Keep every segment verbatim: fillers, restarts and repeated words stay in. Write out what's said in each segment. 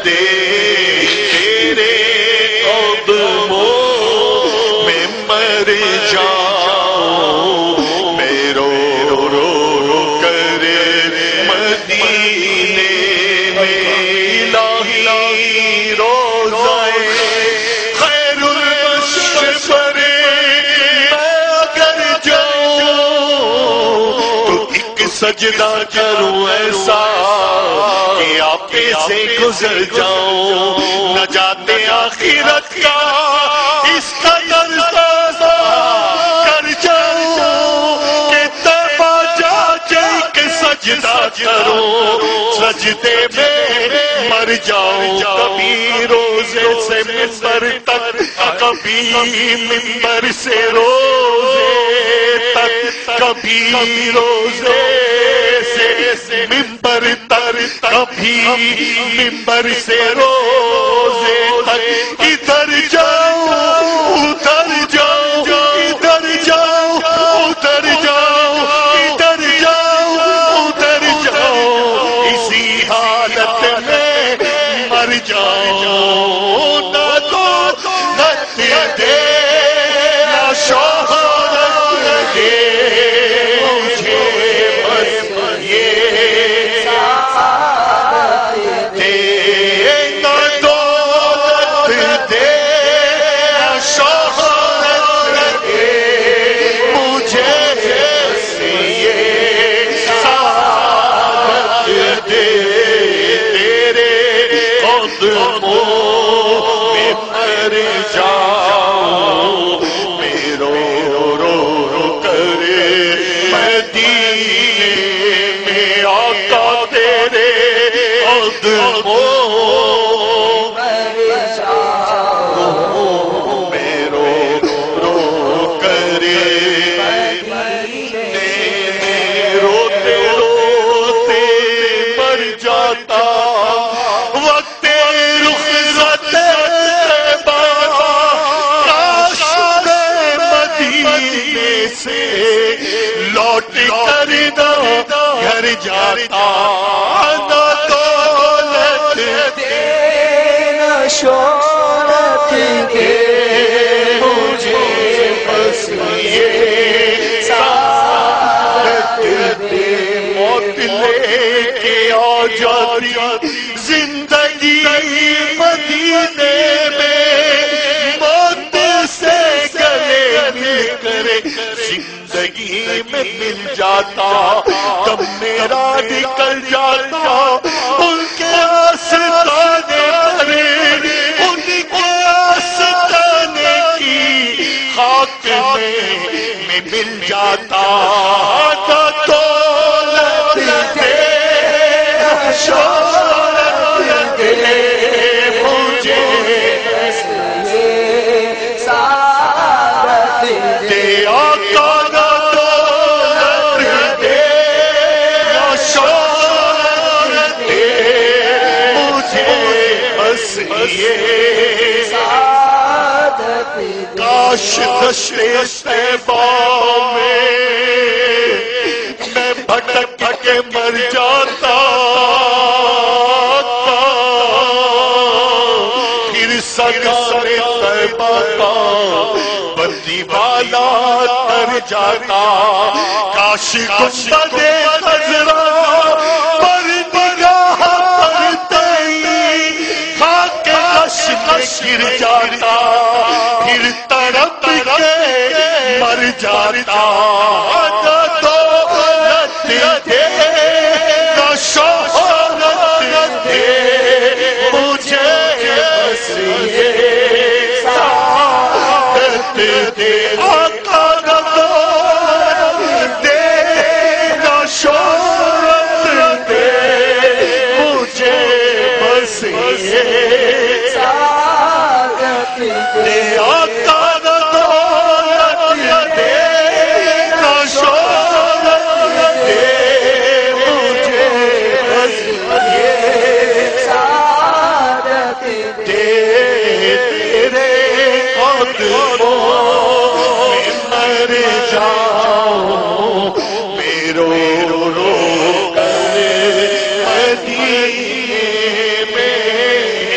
دے تیرے قدموں میں مر جاؤں میں رو رو کر مدینے میں الہی روضہ خیر البشر پر میں اگر جاؤں تو ایک سجدہ کروں ایسا کہ آپ سے گزر جاؤں نجات آخرت کا اس قدر سازا کر جاؤں کہ طیبہ جا ایک سجدہ کروں سجدے میں مر جاؤں کبھی روزے سے ممبر تک کبھی ممبر سے روزے تک کبھی روزے سے ممبر تر کبھی ممبر سے روزے تک ادھر جاؤ ادھر جاؤ ادھر جاؤ ادھر جاؤ ادھر جاؤ ادھر جاؤ اسی حالت میں مر جاؤ نہ تو نت دے نہ شہرت دے مجھے بس یہ گھر جاتا نہ دولت دے نہ شہرت دے مجھے بس یہ سعادت دے موت لے کے آ جاتی زندگی مدینے میں موت سے گلے مل کر زندگی میں مل جاتا تب میرا نکل جاتا ان کے آستانے پر ان کے آستانے کی خاک میں میں مل جاتا نہ دولت دے نہ شہرت دے مجھے بس یہ سعادت دے آقا کاش دشت طیبہ میں میں بھٹک کے مر جاتا پھر سگار طیبہ کا بندی والا تر جاتا کاش گنبد خضرا پر نگاہ پڑتی خاک عرش میں گر جاتا پھر تڑپ کے مر جاتا نہ دولت دے نہ شہرت دے مجھے بس یہ سعادت دے آقا نہ دولت دے نہ شہرت دے مجھے بس یہ سعادت دے آقا میں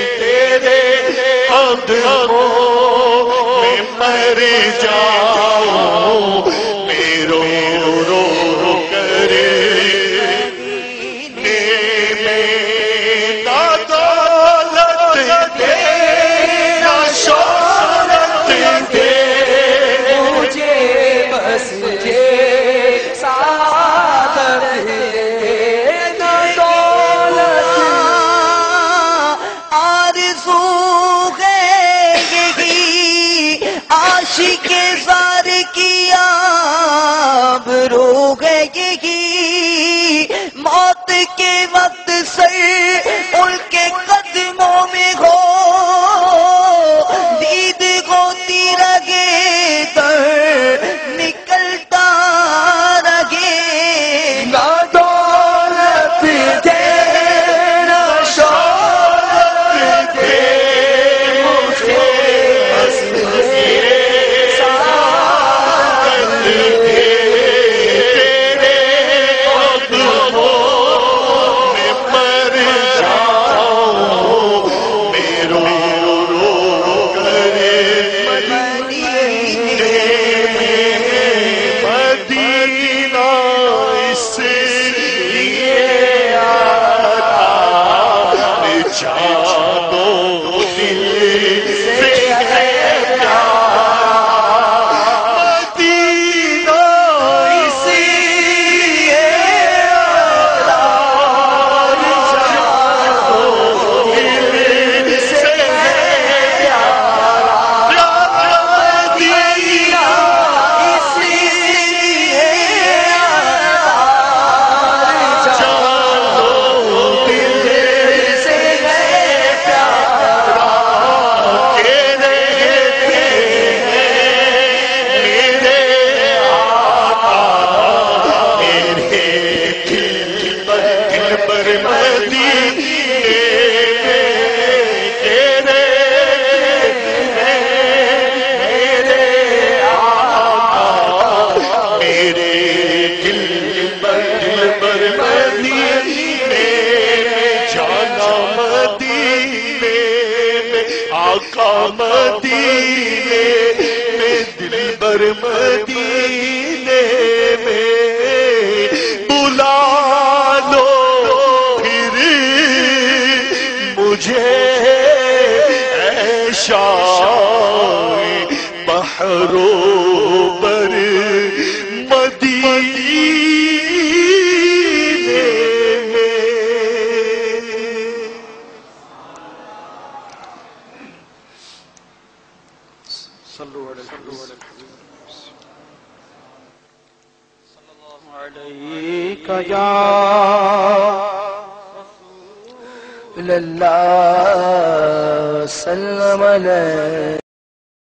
قدموں میں مر جاؤں میں رو رو رو کر موت کے وقت سر ان کے قدموں میں ہو دید ہوتی رگے در نکلتا رگے نہ دولت دے نہ شہرت دے مجھے بس مدینے میں دلبر مدینے میں بلا لو پھر مجھے اے شاعر بحرو بر مدینے علیک یا رسول اللہ سلم علیک